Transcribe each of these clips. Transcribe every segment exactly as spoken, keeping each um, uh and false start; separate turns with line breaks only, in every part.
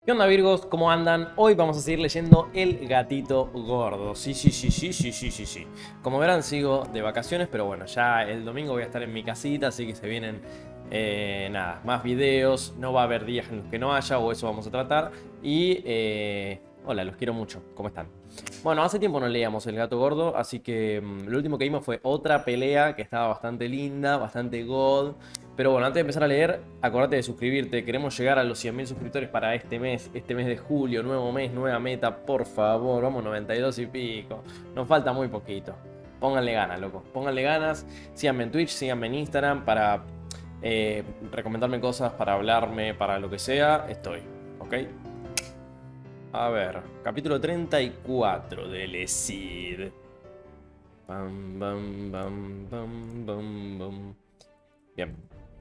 ¿Qué onda, Virgos? ¿Cómo andan? Hoy vamos a seguir leyendo El Gatito Gordo. Sí, sí, sí, sí, sí, sí, sí, sí. Como verán, sigo de vacaciones, pero bueno, ya el domingo voy a estar en mi casita, así que se vienen, eh, nada, más videos. No va a haber días en los que no haya, o eso vamos a tratar. Y, eh, hola, los quiero mucho. ¿Cómo están? Bueno, hace tiempo no leíamos El Gato Gordo, así que mm, lo último que vimos fue otra pelea que estaba bastante linda, bastante god. Pero bueno, antes de empezar a leer, acordate de suscribirte. Queremos llegar a los cien mil suscriptores para este mes, este mes de julio, nuevo mes, nueva meta, por favor. Vamos, noventa y dos y pico. Nos falta muy poquito. Pónganle ganas, loco. Pónganle ganas. Síganme en Twitch, síganme en Instagram para eh, recomendarme cosas, para hablarme, para lo que sea. Estoy, ¿ok? A ver, capítulo treinta y cuatro del Ecid. Bam, bam, bam, bam, bam, bam. Bien.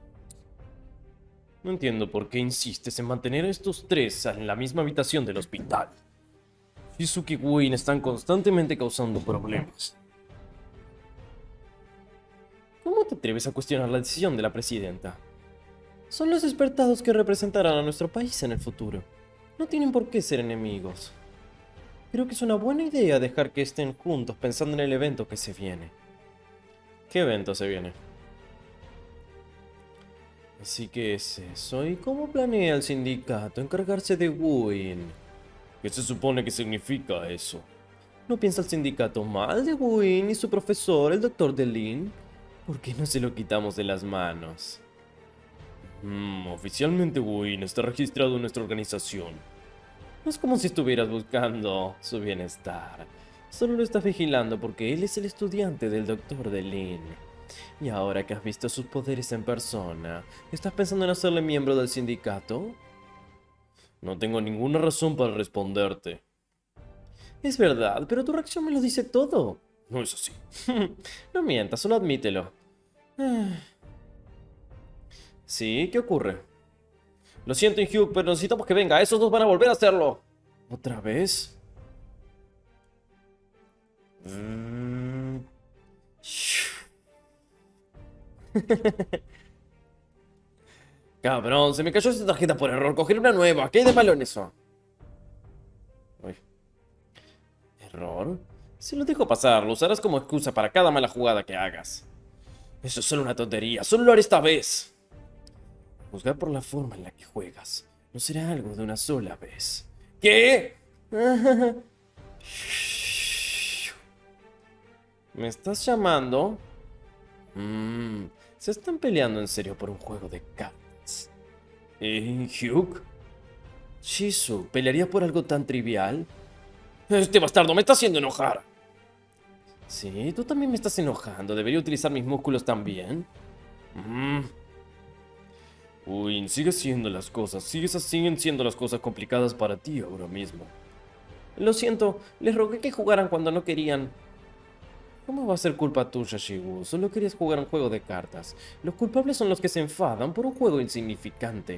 No entiendo por qué insistes en mantener a estos tres en la misma habitación del hospital. Shizuki y Win están constantemente causando problemas. ¿Cómo te atreves a cuestionar la decisión de la presidenta? Son los despertados que representarán a nuestro país en el futuro. No tienen por qué ser enemigos. Creo que es una buena idea dejar que estén juntos pensando en el evento que se viene. ¿Qué evento se viene? Así que es eso. ¿Y cómo planea el sindicato encargarse de Win? ¿Qué se supone que significa eso? ¿No piensa el sindicato mal de Win y su profesor, el doctor Delin? ¿Por qué no se lo quitamos de las manos? Mm, oficialmente Win está registrado en nuestra organización. No es como si estuvieras buscando su bienestar. Solo lo estás vigilando porque él es el estudiante del doctor Delin. Y ahora que has visto sus poderes en persona, ¿estás pensando en hacerle miembro del sindicato? No tengo ninguna razón para responderte. Es verdad, pero tu reacción me lo dice todo. No es así. No mientas, solo admítelo. ¿Sí? ¿Qué ocurre? Lo siento, Hugh, pero necesitamos que venga. Esos dos van a volver a hacerlo. ¿Otra vez? Mm. Cabrón, se me cayó esta tarjeta por error. Coger una nueva. ¿Qué hay de malo en eso? Uy. ¿Error? Si lo dejo pasar, lo usarás como excusa para cada mala jugada que hagas. Eso es solo una tontería. Solo lo haré esta vez. Juzgar por la forma en la que juegas. No será algo de una sola vez. ¿Qué? ¿Me estás llamando? Mmm. Se están peleando en serio por un juego de cartas. ¿Eh, Hugh? Shizu, ¿pelearía por algo tan trivial? Este bastardo me está haciendo enojar. Sí, tú también me estás enojando. ¿Debería utilizar mis músculos también? Mmm. Uy, sigue siendo las cosas. Sigues, siguen siendo las cosas complicadas para ti ahora mismo. Lo siento, les rogué que jugaran cuando no querían. ¿Cómo va a ser culpa tuya, Shigu? Solo querías jugar un juego de cartas. Los culpables son los que se enfadan por un juego insignificante.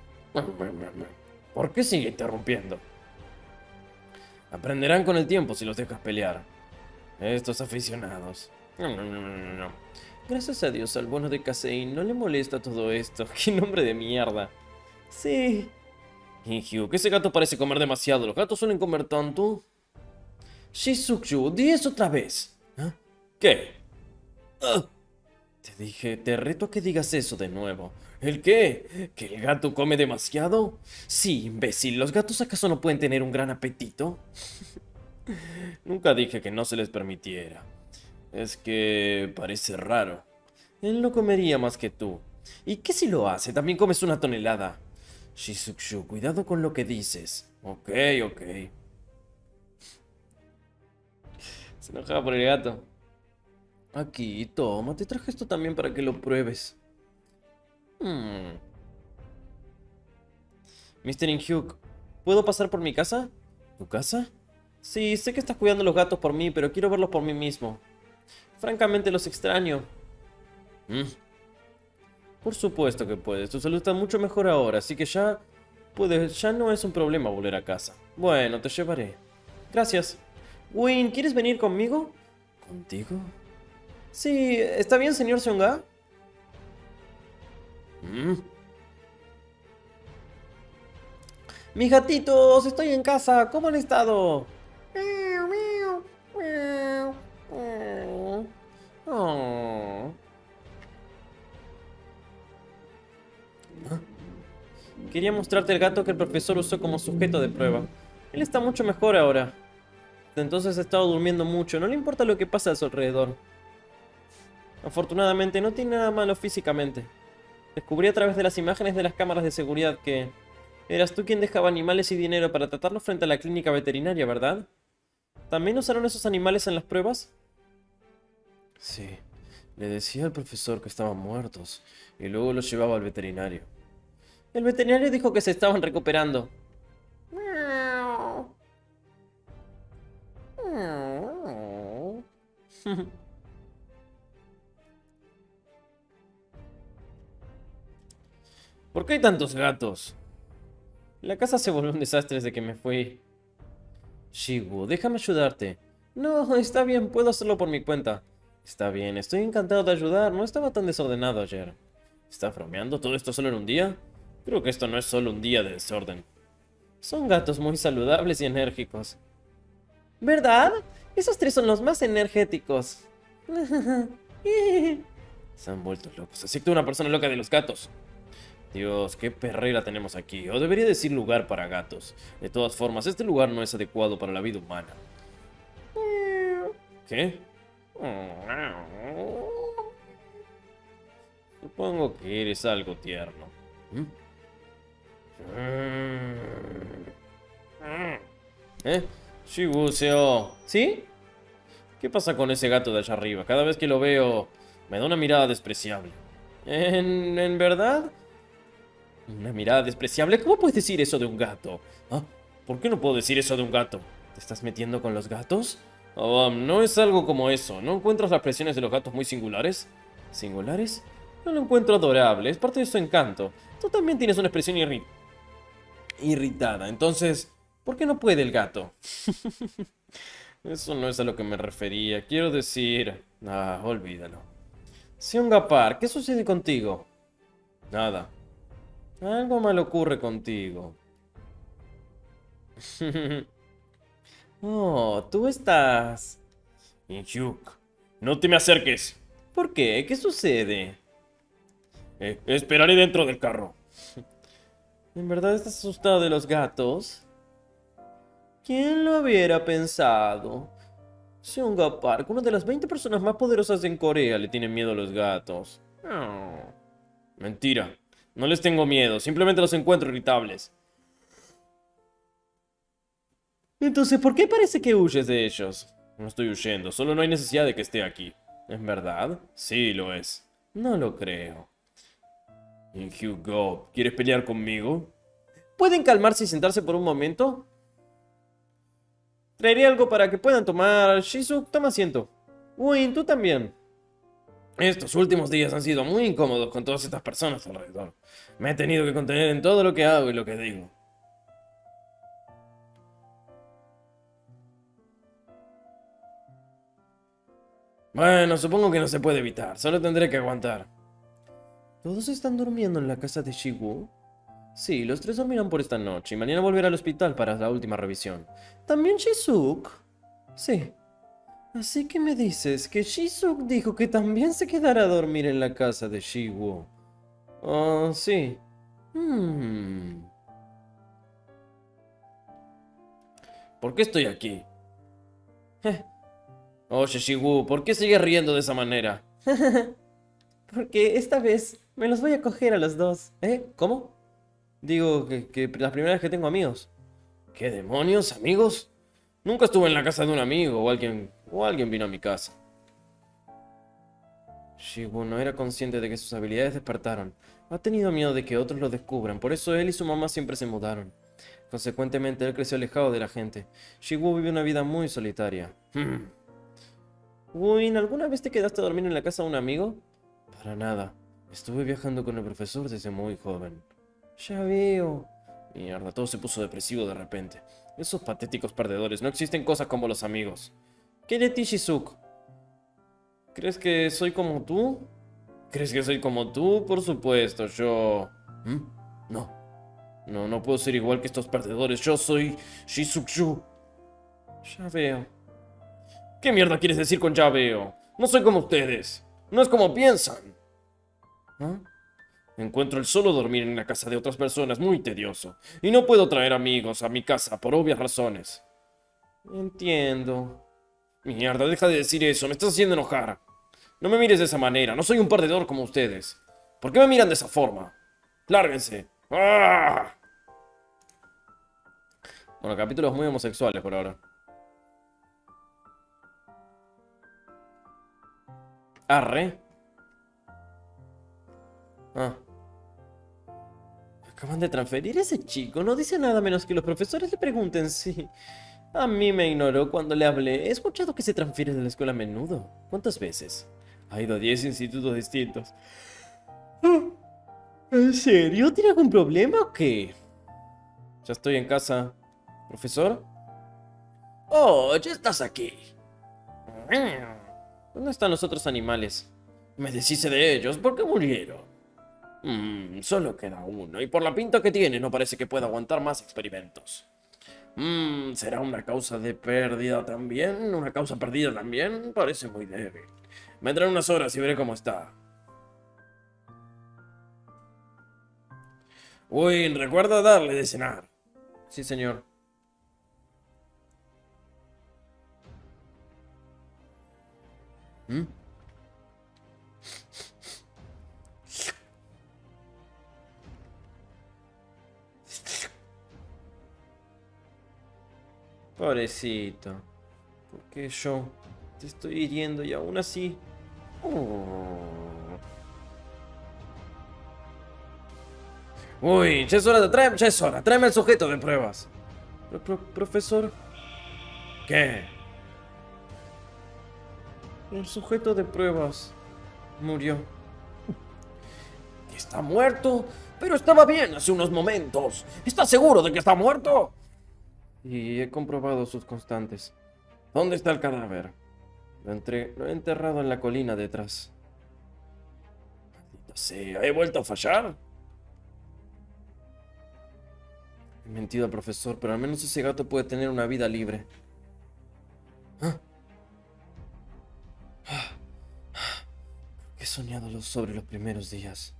¿Por qué sigue interrumpiendo? Aprenderán con el tiempo si los dejas pelear. Estos aficionados. No, no, no, no, no. Gracias a Dios al bueno de Casein no le molesta todo esto. ¡Qué nombre de mierda! Sí. Y Hugh, que ese gato parece comer demasiado. ¿Los gatos suelen comer tanto? Shizuku, di eso otra vez. ¿Ah? ¿Qué? Ah. Te dije, te reto a que digas eso de nuevo. ¿El qué? ¿Que el gato come demasiado? Sí, imbécil, ¿los gatos acaso no pueden tener un gran apetito? Nunca dije que no se les permitiera. Es que parece raro. Él no comería más que tú. ¿Y qué si lo hace? También comes una tonelada. Shizuku, cuidado con lo que dices. Ok, ok. Se enojaba por el gato. Aquí, toma, te traje esto también para que lo pruebes. Hmm. mister Inhyuk, ¿puedo pasar por mi casa? ¿Tu casa? Sí, sé que estás cuidando los gatos por mí, pero quiero verlos por mí mismo. Francamente los extraño. Mm. Por supuesto que puedes, tu salud está mucho mejor ahora, así que ya puedes, ya no es un problema volver a casa. Bueno, te llevaré. Gracias. Win, ¿quieres venir conmigo? ¿Contigo? Sí, ¿está bien, señor Seonga? Mm. Mis gatitos, estoy en casa, ¿cómo han estado? Oh. Quería mostrarte el gato que el profesor usó como sujeto de prueba. Él está mucho mejor ahora. Entonces ha estado durmiendo mucho, no le importa lo que pasa a su alrededor. Afortunadamente no tiene nada malo físicamente. Descubrí a través de las imágenes de las cámaras de seguridad que... Eras tú quien dejaba animales y dinero para tratarlos frente a la clínica veterinaria, ¿verdad? ¿También usaron esos animales en las pruebas? Sí. Le decía al profesor que estaban muertos y luego los llevaba al veterinario. El veterinario dijo que se estaban recuperando. ¿Por qué hay tantos gatos? La casa se volvió un desastre desde que me fui. Shigu, déjame ayudarte. No, está bien, puedo hacerlo por mi cuenta. Está bien, estoy encantado de ayudar, no estaba tan desordenado ayer. ¿Estás bromeando? ¿Todo esto solo en un día? Creo que esto no es solo un día de desorden. Son gatos muy saludables y enérgicos. ¿Verdad? Esos tres son los más energéticos. Se han vuelto locos. Así que una persona loca de los gatos. Dios, qué perrera tenemos aquí. O debería decir lugar para gatos. De todas formas, este lugar no es adecuado para la vida humana. ¿Qué? Supongo que eres algo tierno. ¿Eh? Shiguseo. ¿Sí? ¿Qué pasa con ese gato de allá arriba? Cada vez que lo veo, me da una mirada despreciable. ¿En, en verdad? ¿Una mirada despreciable? ¿Cómo puedes decir eso de un gato? ¿Ah? ¿Por qué no puedo decir eso de un gato? ¿Te estás metiendo con los gatos? Oh, um, no es algo como eso. ¿No encuentras las expresiones de los gatos muy singulares? ¿Singulares? No lo encuentro adorable. Es parte de su encanto. Tú también tienes una expresión irri irritada. Entonces, ¿por qué no puede el gato? Eso no es a lo que me refería. Quiero decir... Ah, olvídalo. Seongapar, ¿qué sucede contigo? Nada. Algo mal ocurre contigo. Oh, tú estás... Inhyuk, no te me acerques. ¿Por qué? ¿Qué sucede? Eh, esperaré dentro del carro. ¿En verdad estás asustado de los gatos? ¿Quién lo hubiera pensado? Seonga Park, una de las veinte personas más poderosas en Corea, le tienen miedo a los gatos. Oh. Mentira. No les tengo miedo, simplemente los encuentro irritables. Entonces, ¿por qué parece que huyes de ellos? No estoy huyendo, solo no hay necesidad de que esté aquí. ¿Es verdad? Sí, lo es. No lo creo. Y Hugo, ¿quieres pelear conmigo? ¿Pueden calmarse y sentarse por un momento? Traeré algo para que puedan tomar. Shizu, toma asiento. Uy, tú también. Estos últimos días han sido muy incómodos con todas estas personas alrededor. Me he tenido que contener en todo lo que hago y lo que digo. Bueno, supongo que no se puede evitar. Solo tendré que aguantar. ¿Todos están durmiendo en la casa de Shigu? Sí, los tres dormirán por esta noche y mañana volverá al hospital para la última revisión. ¿También Shizuke? Sí. Así que me dices que Shizuke dijo que también se quedará a dormir en la casa de Shigu. Oh, sí. Hmm. ¿Por qué estoy aquí? Eh. Oye, Shigu, ¿por qué sigues riendo de esa manera? Porque esta vez me los voy a coger a los dos. ¿Eh? ¿Cómo? Digo que, que la primera vez que tengo amigos. ¿Qué demonios? ¿Amigos? Nunca estuve en la casa de un amigo o alguien, o alguien vino a mi casa. Shigu no era consciente de que sus habilidades despertaron. Ha tenido miedo de que otros lo descubran, por eso él y su mamá siempre se mudaron. Consecuentemente, él creció alejado de la gente. Shigu vive una vida muy solitaria. Hmm. Win, ¿alguna vez te quedaste a dormir en la casa de un amigo? Para nada. Estuve viajando con el profesor desde muy joven. Ya veo. Mierda, todo se puso depresivo de repente. Esos patéticos perdedores. No existen cosas como los amigos. ¿Qué de ti, Shizuke? ¿Crees que soy como tú? ¿Crees que soy como tú? Por supuesto, yo... ¿Mm? No. No, no puedo ser igual que estos perdedores. Yo soy Shizuku. Ya veo. ¿Qué mierda quieres decir con ya veo? No soy como ustedes. No es como piensan. ¿Ah? Encuentro el solo dormir en la casa de otras personas muy tedioso. Y no puedo traer amigos a mi casa por obvias razones. Entiendo. Mierda, deja de decir eso. Me estás haciendo enojar. No me mires de esa manera. No soy un perdedor como ustedes. ¿Por qué me miran de esa forma? Lárguense. ¡Ah! Bueno, capítulos muy homosexuales por ahora. Arre. Ah. Acaban de transferir ese chico. No dice nada menos que los profesores le pregunten si... A mí me ignoró cuando le hablé. He escuchado que se transfiere de la escuela a menudo. ¿Cuántas veces? Ha ido a diez institutos distintos. ¿En serio? ¿Tiene algún problema o qué? Ya estoy en casa. ¿Profesor? Oh, ya estás aquí. ¿Dónde están los otros animales? Me deshice de ellos. ¿Por qué murieron? Mm, solo queda uno. Y por la pinta que tiene, no parece que pueda aguantar más experimentos. Mm, ¿será una causa de pérdida también? ¿Una causa perdida también? Parece muy débil. Vendrán unas horas y veré cómo está. Uy, recuerda darle de cenar. Sí, señor. ¿Mm? Pobrecito. ¿Por qué yo te estoy hiriendo y aún así? Oh. Uy, ya es hora de traer, ya es hora. Tráeme el sujeto de pruebas. Pro, pro, profesor. ¿Qué? El sujeto de pruebas murió. Está muerto, pero estaba bien hace unos momentos. ¿Estás seguro de que está muerto? Y he comprobado sus constantes. ¿Dónde está el cadáver? Lo, entre... Lo he enterrado en la colina detrás. Maldita sea, ¿he vuelto a fallar? He mentido al profesor, pero al menos ese gato puede tener una vida libre. ¿Ah? He soñado sobre los primeros días.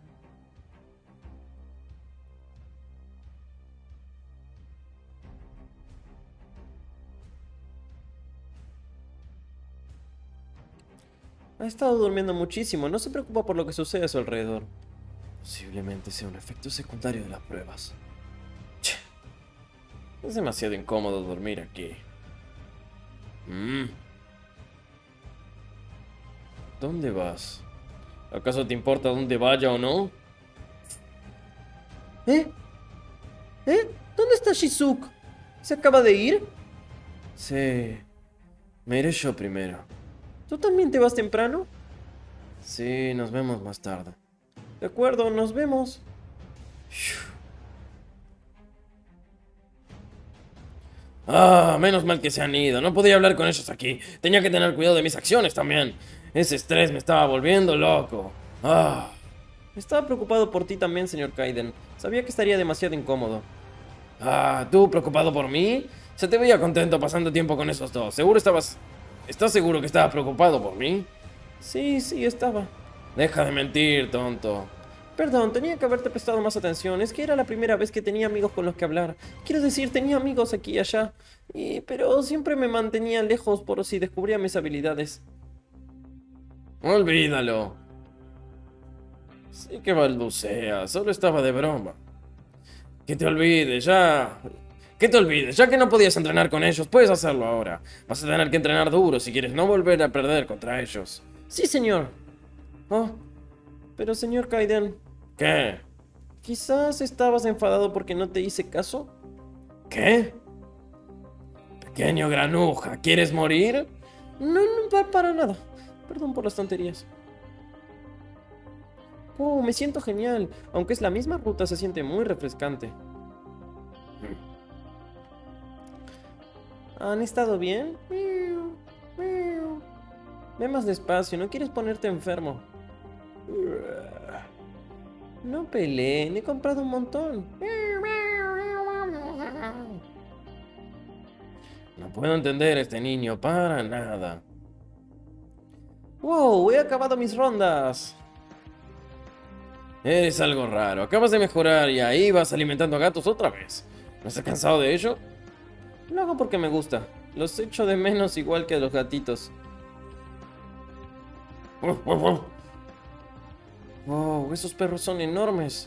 Ha estado durmiendo muchísimo, no se preocupa por lo que sucede a su alrededor. Posiblemente sea un efecto secundario de las pruebas. Che, es demasiado incómodo dormir aquí. Mm. ¿Dónde vas? ¿Acaso te importa dónde vaya o no? ¿Eh? ¿Eh? ¿Dónde está Shizuku? ¿Se acaba de ir? Sí. Me iré yo primero. ¿Tú también te vas temprano? Sí, nos vemos más tarde. De acuerdo, nos vemos. Ah, menos mal que se han ido. No podía hablar con ellos aquí. Tenía que tener cuidado de mis acciones también. Ese estrés me estaba volviendo loco. Ah. Estaba preocupado por ti también, señor Kaiden. Sabía que estaría demasiado incómodo. Ah, ¿tú preocupado por mí? Se te veía contento pasando tiempo con esos dos. ¿Seguro estabas... ¿Estás seguro que estabas preocupado por mí? Sí, sí, estaba. Deja de mentir, tonto. Perdón, tenía que haberte prestado más atención. Es que era la primera vez que tenía amigos con los que hablar. Quiero decir, tenía amigos aquí y allá. Y... pero siempre me mantenía lejos por si descubría mis habilidades. Olvídalo. Sí que balbucea, solo estaba de broma. Que te olvides, ya... Que te olvides, ya que no podías entrenar con ellos, puedes hacerlo ahora. Vas a tener que entrenar duro si quieres no volver a perder contra ellos. Sí, señor. Oh, pero señor Kaiden... ¿Qué? ¿Quizás estabas enfadado porque no te hice caso? ¿Qué? Pequeño granuja, ¿quieres morir? No, no, para nada. Perdón por las tonterías. Oh, me siento genial. Aunque es la misma ruta, se siente muy refrescante. ¿Han estado bien? Ve más despacio, no quieres ponerte enfermo. No peleen, he comprado un montón. No puedo entender a este niño para nada. ¡Wow! He acabado mis rondas. Eres algo raro. Acabas de mejorar y ahí vas alimentando a gatos otra vez. ¿No estás cansado de ello? Lo hago porque me gusta. Los echo de menos igual que a los gatitos. Wow, esos perros son enormes.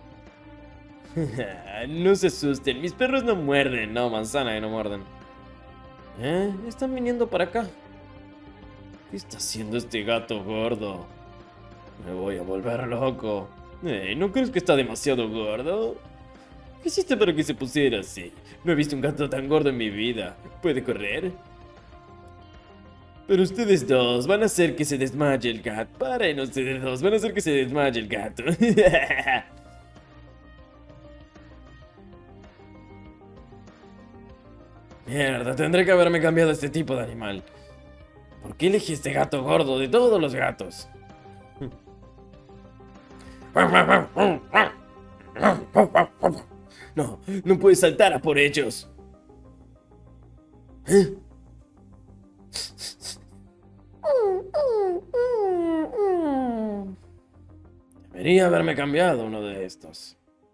No se asusten, mis perros no muerden. No, manzana que no muerden. ¿Eh? Están viniendo para acá. ¿Qué está haciendo este gato gordo? Me voy a volver loco. Eh, ¿No crees que está demasiado gordo? ¿Qué hiciste para que se pusiera así? No he visto un gato tan gordo en mi vida. ¿Puede correr? Pero ustedes dos van a hacer que se desmaye el gato. Paren ustedes dos, van a hacer que se desmaye el gato. Mierda, tendré que haberme cambiado a este tipo de animal. ¿Por qué elegí este gato gordo de todos los gatos? No, no puedes saltar a por ellos. ¿Eh? Debería haberme cambiado uno de estos.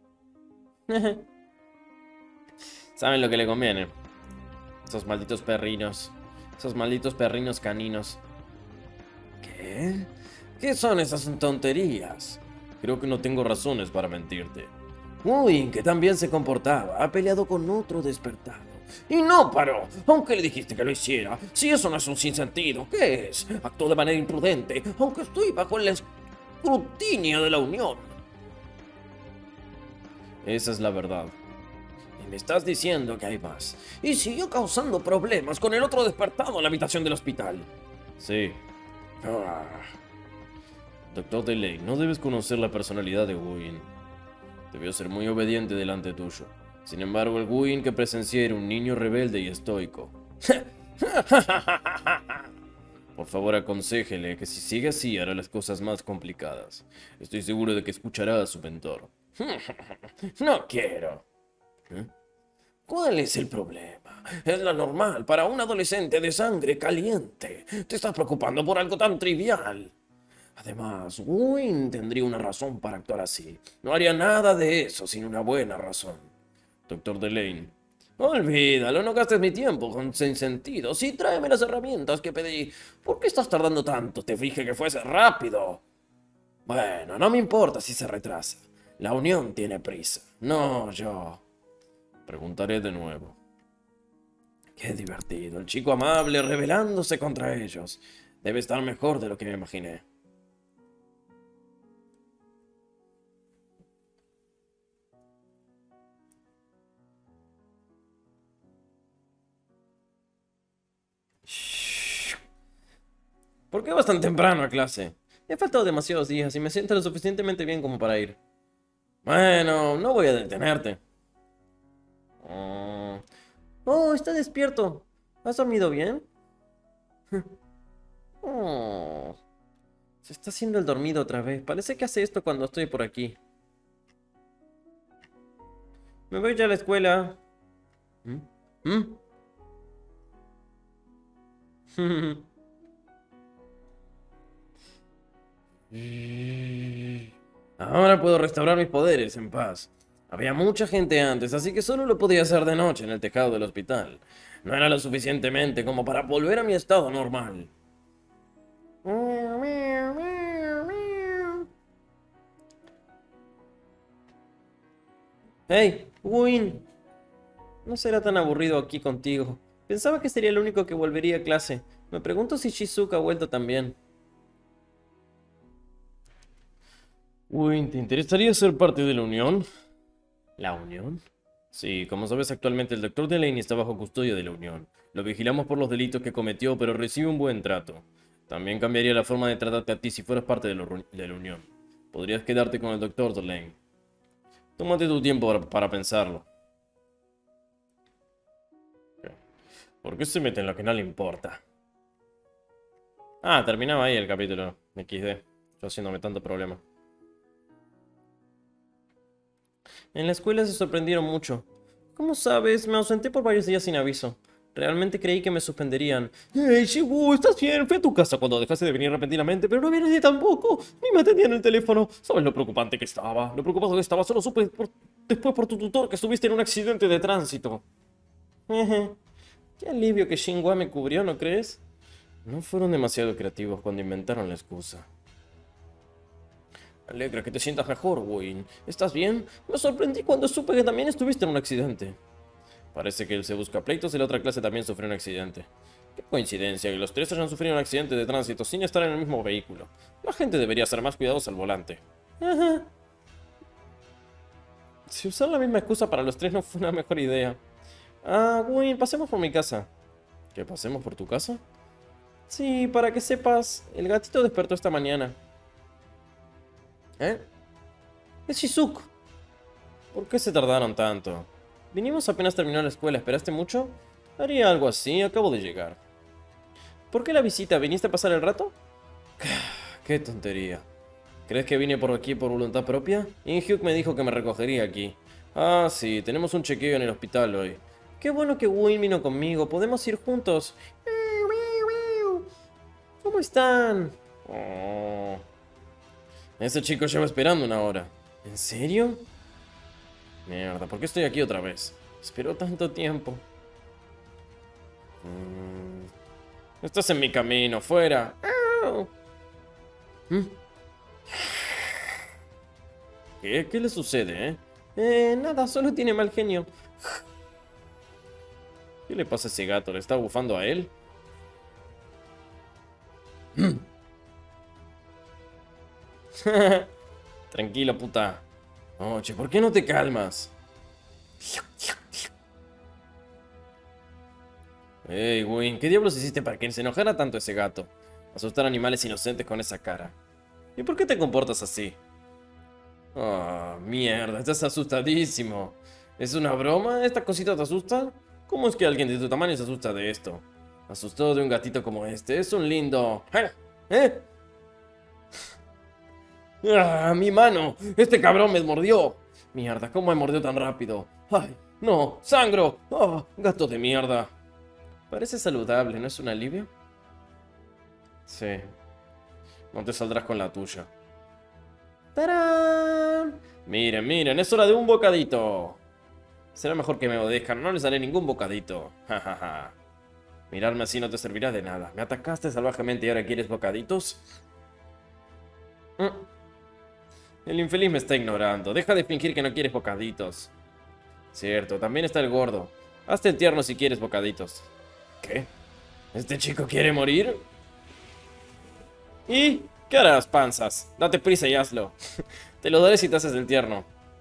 Saben lo que le conviene. Esos malditos perrinos. Esos malditos perrinos caninos. ¿Qué? ¿Qué son esas tonterías? Creo que no tengo razones para mentirte. Uy, que tan bien se comportaba. Ha peleado con otro despertado. Y no paró, aunque le dijiste que lo hiciera. Si eso no es un sinsentido, ¿qué es? Actuó de manera imprudente, aunque estoy bajo el escrutinio de la Unión. Esa es la verdad. Y me estás diciendo que hay más. Y siguió causando problemas con el otro despertado en la habitación del hospital. Sí. Ah. Doctor Delay, no debes conocer la personalidad de Guin. Debió ser muy obediente delante tuyo. Sin embargo, el Guin que presencié era un niño rebelde y estoico. Por favor, aconséjele que si sigue así hará las cosas más complicadas. Estoy seguro de que escuchará a su mentor. No quiero. ¿Eh? ¿Cuál es el problema? Es lo normal para un adolescente de sangre caliente. Te estás preocupando por algo tan trivial. Además, Wynne tendría una razón para actuar así. No haría nada de eso sin una buena razón. Doctor Delane. Olvídalo, no gastes mi tiempo con sinsentidos y tráeme las herramientas que pedí. ¿Por qué estás tardando tanto? Te dije que fuese rápido. Bueno, no me importa si se retrasa. La Unión tiene prisa. No, yo. Preguntaré de nuevo. Qué divertido, el chico amable rebelándose contra ellos. Debe estar mejor de lo que me imaginé. ¿Por qué vas tan temprano a clase? He faltado demasiados días y me siento lo suficientemente bien como para ir. Bueno, no voy a detenerte. Oh, oh, está despierto. ¿Has dormido bien? Oh, se está haciendo el dormido otra vez. Parece que hace esto cuando estoy por aquí. Me voy ya a la escuela. ¿Mm? ¿Mm? Ahora puedo restaurar mis poderes en paz. Había mucha gente antes, así que solo lo podía hacer de noche en el tejado del hospital. No era lo suficientemente como para volver a mi estado normal. Hey, Win. No será tan aburrido aquí contigo. Pensaba que sería el único que volvería a clase. Me pregunto si Shizuka ha vuelto también. Win, ¿te interesaría ser parte de la Unión? ¿La Unión? Sí, como sabes, actualmente el doctor Delaney está bajo custodia de la Unión. Lo vigilamos por los delitos que cometió, pero recibe un buen trato. También cambiaría la forma de tratarte a ti si fueras parte de, lo, de la Unión. Podrías quedarte con el doctor Delaney. Tómate tu tiempo para, para pensarlo. ¿Por qué se mete en lo que no le importa? Ah, terminaba ahí el capítulo. equis de. Yo haciéndome tanto problema. En la escuela se sorprendieron mucho. ¿Cómo sabes? Me ausenté por varios días sin aviso. Realmente creí que me suspenderían. ¡Hey, Shibu! ¿Estás bien? Fui a tu casa cuando dejaste de venir repentinamente, pero no había nadie tampoco. Ni me atendían el teléfono. ¿Sabes lo preocupante que estaba? Lo preocupado que estaba. Solo supe por- después por tu tutor que estuviste en un accidente de tránsito. Jeje. Qué alivio que Xinhua me cubrió, ¿no crees? No fueron demasiado creativos cuando inventaron la excusa. Me alegra que te sientas mejor, Wayne. ¿Estás bien? Me sorprendí cuando supe que también estuviste en un accidente. Parece que él se busca pleitos y la otra clase también sufrió un accidente. Qué coincidencia que los tres hayan sufrido un accidente de tránsito sin estar en el mismo vehículo. La gente debería ser más cuidadosa al volante. Ajá. Si usar la misma excusa para los tres no fue una mejor idea. Ah, Wayne, pasemos por mi casa. ¿Qué, pasemos por tu casa? Sí, para que sepas, el gatito despertó esta mañana. ¿Eh? Es Shizuku. ¿Por qué se tardaron tanto? Vinimos apenas terminó la escuela, ¿esperaste mucho? Haría algo así, acabo de llegar. ¿Por qué la visita? ¿Viniste a pasar el rato? Qué tontería. ¿Crees que vine por aquí por voluntad propia? In-hyuk me dijo que me recogería aquí. Ah, sí, tenemos un chequeo en el hospital hoy. Qué bueno que Wayne vino conmigo, podemos ir juntos. ¿Cómo están? Oh. Ese chico lleva esperando una hora. ¿En serio? Mierda, ¿por qué estoy aquí otra vez? Esperó tanto tiempo. Mm. Estás en mi camino, fuera. ¿Mm? ¿Qué? ¿Qué le sucede, eh? Eh, nada, solo tiene mal genio. ¿Qué le pasa a ese gato? ¿Le está bufando a él? Tranquilo, puta. Oye, ¿por qué no te calmas? Ey, Wayne, ¿qué diablos hiciste para que se enojara tanto ese gato? Asustar animales inocentes con esa cara. ¿Y por qué te comportas así? Ah, mierda, estás asustadísimo. ¿Es una broma? ¿Esta cosita te asusta? ¿Cómo es que alguien de tu tamaño se asusta de esto? Asustado de un gatito como este, es un lindo... ¿Eh? ¿Eh? ¡Ah, mi mano! ¡Este cabrón me mordió! Mierda, ¿cómo me mordió tan rápido? ¡Ay, no! ¡Sangro! ¡Oh, gato de mierda! Parece saludable, ¿no es un alivio? Sí. No te saldrás con la tuya. ¡Tarán! Miren, miren, es hora de un bocadito. Será mejor que me obedezcan, no les daré ningún bocadito. Jajaja. Mirarme así no te servirá de nada. Me atacaste salvajemente y ahora quieres bocaditos. Mm. El infeliz me está ignorando. Deja de fingir que no quieres bocaditos. Cierto, también está el gordo. Hazte el tierno si quieres bocaditos. ¿Qué? ¿Este chico quiere morir? ¿Y qué harás, panzas? Date prisa y hazlo. Te lo daré si te haces el tierno.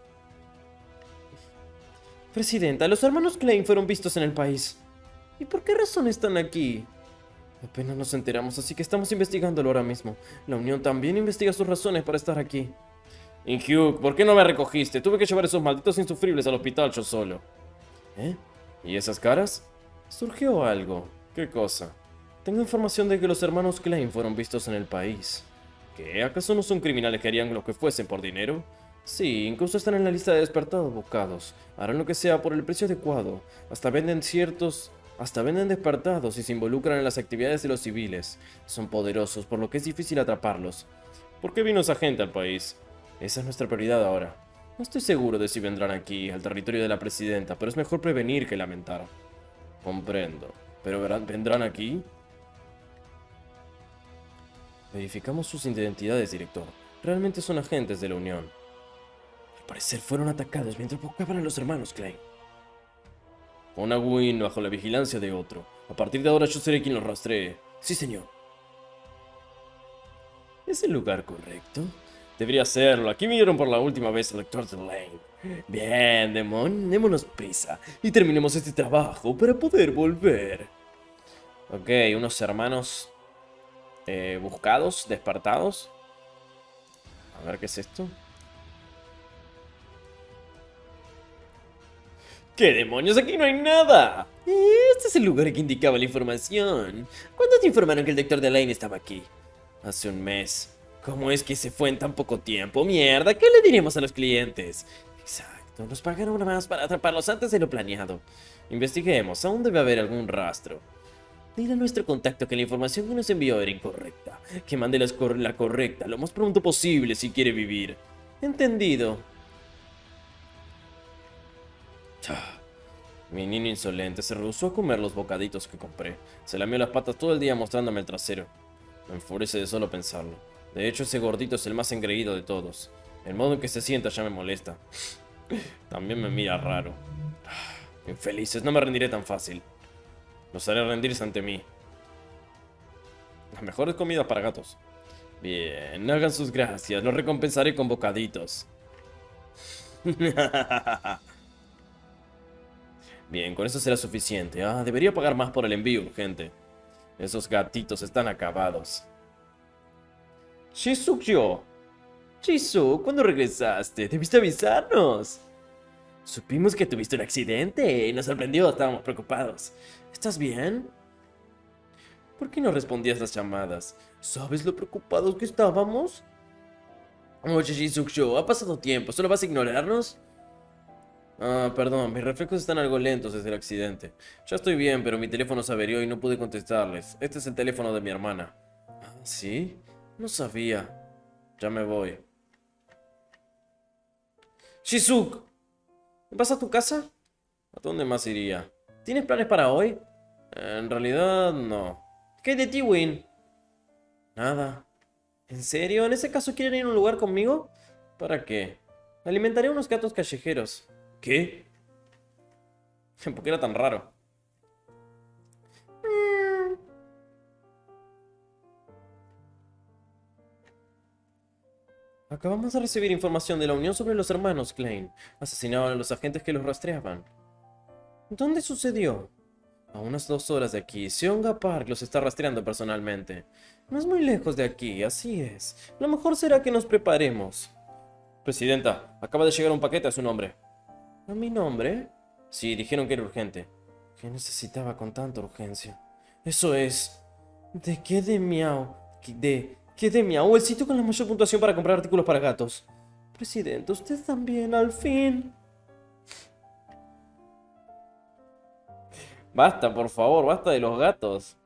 Presidenta, los hermanos Klein fueron vistos en el país. ¿Y por qué razón están aquí? Apenas nos enteramos, así que estamos investigándolo ahora mismo. La Unión también investiga sus razones para estar aquí. In-hyuk, ¿por qué no me recogiste? Tuve que llevar esos malditos insufribles al hospital yo solo. ¿Eh? ¿Y esas caras? Surgió algo. ¿Qué cosa? Tengo información de que los hermanos Klein fueron vistos en el país. ¿Qué? ¿Acaso no son criminales que harían lo que fuesen por dinero? Sí, incluso están en la lista de despertados buscados. Harán lo que sea por el precio adecuado. Hasta venden ciertos... Hasta venden despertados y se involucran en las actividades de los civiles. Son poderosos, por lo que es difícil atraparlos. ¿Por qué vino esa gente al país? Esa es nuestra prioridad ahora. No estoy seguro de si vendrán aquí, al territorio de la presidenta, pero es mejor prevenir que lamentar. Comprendo. ¿Pero vendrán aquí? Verificamos sus identidades, director. Realmente son agentes de la Unión. Al parecer fueron atacados mientras buscaban a los hermanos Klein. Una Win bajo la vigilancia de otro. A partir de ahora yo seré quien los rastree. Sí, señor. ¿Es el lugar correcto? Debería serlo. Aquí vinieron por la última vez al doctor Delane. Bien, Demon, démonos prisa y terminemos este trabajo para poder volver. Ok, unos hermanos eh, buscados, despertados. A ver, ¿qué es esto? ¿Qué demonios? Aquí no hay nada. Este es el lugar que indicaba la información. ¿Cuándo te informaron que el doctor Delane estaba aquí? Hace un mes. ¿Cómo es que se fue en tan poco tiempo? ¡Mierda! ¿Qué le diremos a los clientes? Exacto, nos pagaron una más para atraparlos antes de lo planeado. Investiguemos, aún debe haber algún rastro. Dile a nuestro contacto que la información que nos envió era incorrecta. Que mande las cor- la correcta lo más pronto posible si quiere vivir. Entendido. Ah, mi niño insolente se rehusó a comer los bocaditos que compré. Se lamió las patas todo el día mostrándome el trasero. Me enfurece de solo pensarlo. De hecho, ese gordito es el más engreído de todos. El modo en que se sienta ya me molesta. También me mira raro. Ah, infelices, no me rendiré tan fácil. Los haré rendirse ante mí. Las mejores comidas para gatos. Bien, hagan sus gracias. Los recompensaré con bocaditos. Bien, con eso será suficiente. Ah, debería pagar más por el envío urgente. Esos gatitos están acabados. Shizuyo. Shizu, ¿cuándo regresaste? Debiste avisarnos. Supimos que tuviste un accidente y nos sorprendió, estábamos preocupados. ¿Estás bien? ¿Por qué no respondías las llamadas? ¿Sabes lo preocupados que estábamos? Oye, Shizuyo, ha pasado tiempo, ¿solo vas a ignorarnos? Ah, perdón, mis reflejos están algo lentos desde el accidente. Ya estoy bien, pero mi teléfono se averió y no pude contestarles. Este es el teléfono de mi hermana. Ah, ¿sí? No sabía. Ya me voy. Shizuku, ¿vas a tu casa? ¿A dónde más iría? ¿Tienes planes para hoy? En realidad, no. ¿Qué hay de ti, Win? Nada. ¿En serio? ¿En ese caso quieren ir a un lugar conmigo? ¿Para qué? Alimentaré a unos gatos callejeros. ¿Qué? ¿Por qué era tan raro? Acabamos de recibir información de la Unión sobre los hermanos Klein. Asesinaron a los agentes que los rastreaban. ¿Dónde sucedió? A unas dos horas de aquí. Seonga Park los está rastreando personalmente. No es muy lejos de aquí, así es. Lo mejor será que nos preparemos. Presidenta, acaba de llegar un paquete a su nombre. ¿A mi nombre? Sí, dijeron que era urgente. ¿Qué necesitaba con tanta urgencia? Eso es... ¿De qué de miau? ¿De qué de miau? El sitio con la mayor puntuación para comprar artículos para gatos. Presidente, usted también, al fin. Basta, por favor, basta de los gatos.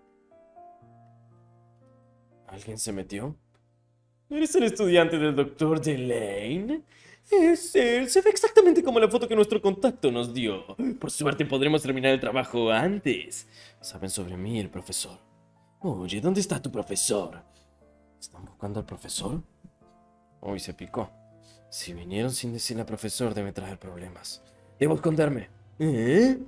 ¿Alguien se metió? ¿Eres el estudiante del doctor Delane? Es él. Se ve exactamente como la foto que nuestro contacto nos dio. Por suerte podremos terminar el trabajo antes. Saben sobre mí, el profesor. Oye, ¿dónde está tu profesor? ¿Están buscando al profesor? Uy, se picó. Si vinieron sin decirle al profesor, debe traer problemas. Debo esconderme. ¿Eh?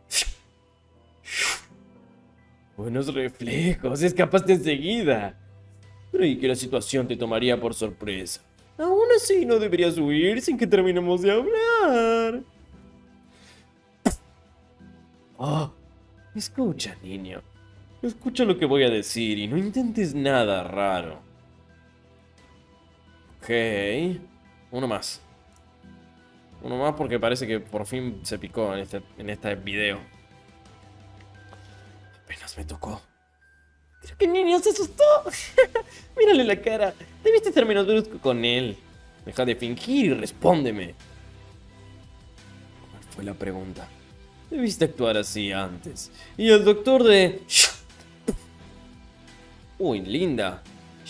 Buenos reflejos, escapaste enseguida. Creí que la situación te tomaría por sorpresa. Aún así, no deberías huir sin que terminemos de hablar. Oh, escucha, niño. Escucha lo que voy a decir y no intentes nada raro. Ok. Uno más. Uno más porque parece que por fin se picó en este, en este video. Apenas me tocó. Creo que el niño se asustó. Mírale la cara. Debiste ser menos brusco con él. Deja de fingir y respóndeme. ¿Cuál fue la pregunta? Debiste actuar así antes. Y el doctor de... Uy, linda.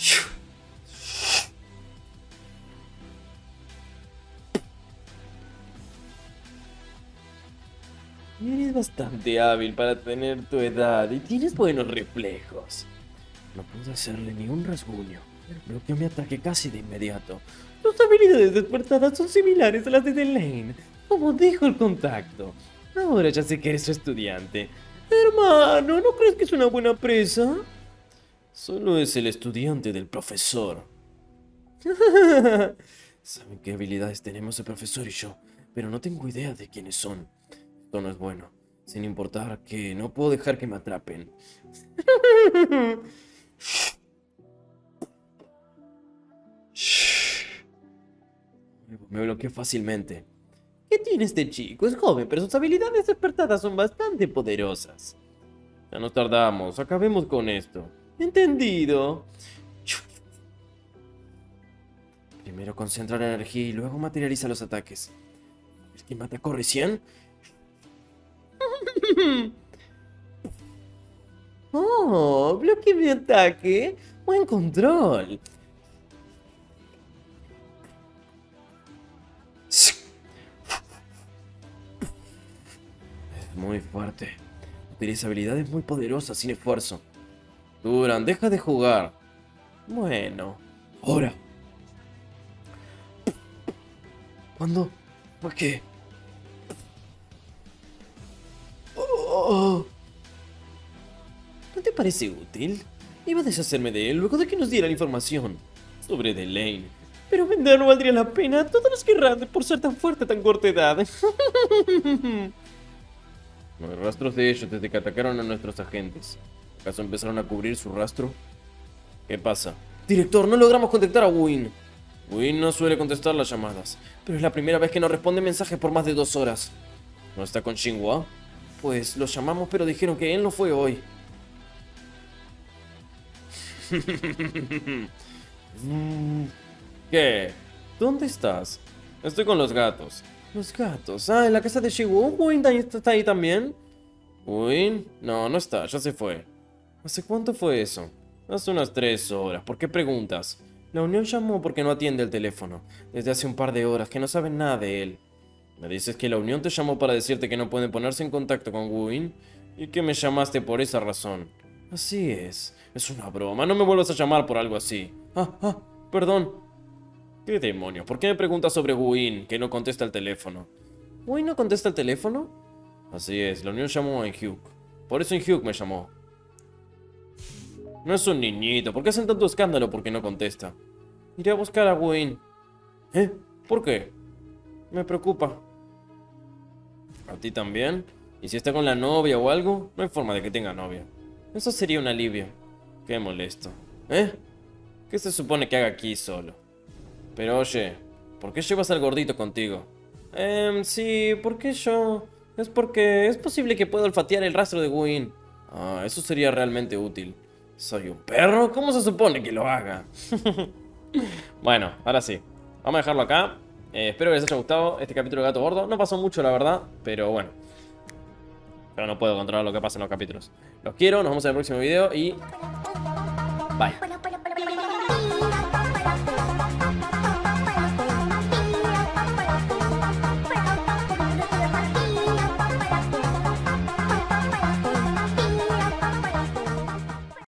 Eres bastante hábil para tener tu edad y tienes buenos reflejos. No pude hacerle ni un rasguño. Bloqueó mi ataque casi de inmediato. Tus habilidades despertadas son similares a las de Delane, como dijo el contacto. Ahora ya sé que eres su estudiante. Hermano, ¿no crees que es una buena presa? Solo es el estudiante del profesor. Saben qué habilidades tenemos el profesor y yo, pero no tengo idea de quiénes son. Esto no es bueno. Sin importar que no puedo dejar que me atrapen. Me bloqueó fácilmente. ¿Qué tiene este chico? Es joven, pero sus habilidades despertadas son bastante poderosas. Ya nos tardamos. Acabemos con esto. Entendido. Primero concentra la energía y luego materializa los ataques. ¿El que me atacó recién? Oh, bloqueé mi ataque. Buen control. Es muy fuerte. Utiliza habilidades muy poderosas sin esfuerzo. Duran, deja de jugar. Bueno, ahora. ¿Cuándo? ¿Por qué? Oh. ¿No te parece útil? Iba a deshacerme de él luego de que nos dieran información sobre Delain. Pero vender no valdría la pena. Todos nos querrán por ser tan fuerte a tan corta edad. No hay rastros de ellos desde que atacaron a nuestros agentes. ¿Acaso empezaron a cubrir su rastro? ¿Qué pasa? Director, no logramos contactar a Win. Win no suele contestar las llamadas, pero es la primera vez que nos responde mensajes por más de dos horas. ¿No está con Xinhua? Pues lo llamamos, pero dijeron que él no fue hoy. ¿Qué? ¿Dónde estás? Estoy con los gatos. Los gatos. Ah, en la casa de Xinhua. ¿Win está ahí también? ¿Win? No, no está, ya se fue. ¿Hace cuánto fue eso? Hace unas tres horas. ¿Por qué preguntas? La Unión llamó porque no atiende el teléfono. Desde hace un par de horas que no saben nada de él. Me dices que la Unión te llamó para decirte que no pueden ponerse en contacto con Win y que me llamaste por esa razón. Así es. Es una broma. No me vuelvas a llamar por algo así. Ah, ah, perdón. ¿Qué demonios? ¿Por qué me preguntas sobre Win que no contesta el teléfono? ¿Win no contesta el teléfono? Así es. La Unión llamó a Inhyuk. Por eso Inhyuk me llamó. No es un niñito. ¿Por qué hacen tanto escándalo porque no contesta? Iré a buscar a Win. ¿Eh? ¿Por qué? Me preocupa. ¿A ti también? ¿Y si está con la novia o algo? No hay forma de que tenga novia. Eso sería un alivio. Qué molesto. ¿Eh? ¿Qué se supone que haga aquí solo? Pero oye, ¿por qué llevas al gordito contigo? Ehm, sí, ¿por qué yo? Es porque es posible que pueda olfatear el rastro de Win. Ah, eso sería realmente útil. ¿Soy un perro? ¿Cómo se supone que lo haga? Bueno, ahora sí. Vamos a dejarlo acá. Eh, espero que les haya gustado este capítulo de Gato Gordo. No pasó mucho, la verdad, pero bueno. Pero no puedo controlar lo que pasa en los capítulos. Los quiero, nos vemos en el próximo video y... bye.